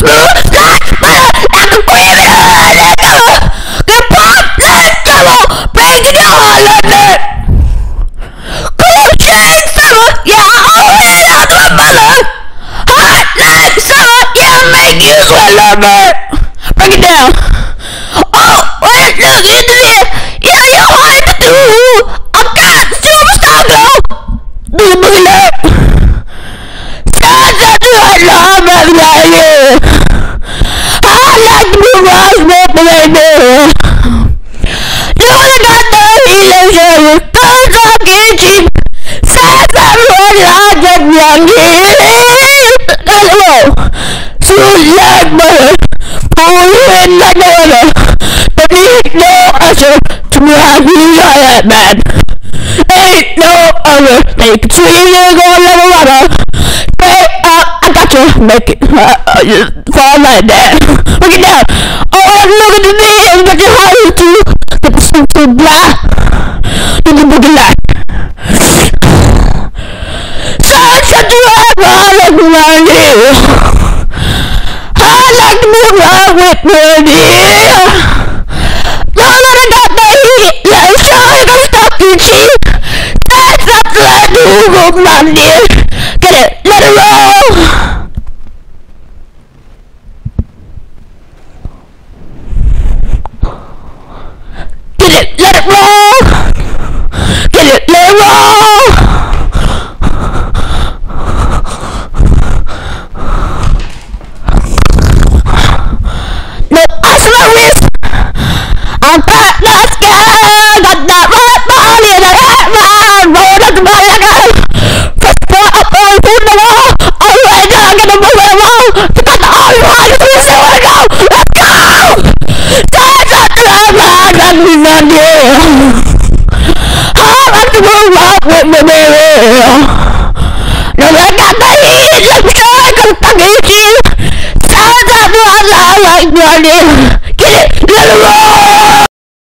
Break it down. Oh, wait, look into it. Yeah, you're hard to do. I got superstar go. Do the boogie love. Sounds like I love everybody. I like to move around with the baby. You only got the illusion. Cause I get cheap. Says everyone I just young here. So like mother. Pulling like no other. There ain't no usher to ride me like that man. Ain't no other. They can see you go level water. Hey, I got you. Make it fall like that. Look it down. Oh, I'm looking at me and what you how to get the super black. Do the boogie like. So shut your head around around you. I like to move around with me. Y'all know I got the heat. Let me show you the stuff you cheap. That's not the I do go around here. Get it, let it roll. Get it, let it roll. Get it, let it roll. I'm back, let's go! Got that right body and I hit my roll up the body I got. First foot up on the wall. Alright, now I'm gonna move it along. You got the arm right, you can see where to go. Let's go! Stand up to the right, let me run you. I like to move out with me, baby.